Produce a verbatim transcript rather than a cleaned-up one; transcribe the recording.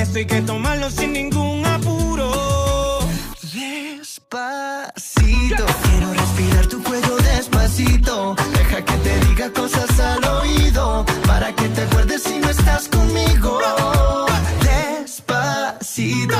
Esto hay que tomarlo sin ningún apuro. Despacito, quiero respirar tu cuello despacito. Deja que te diga cosas al oído, para que te acuerdes si no estás conmigo. Despacito.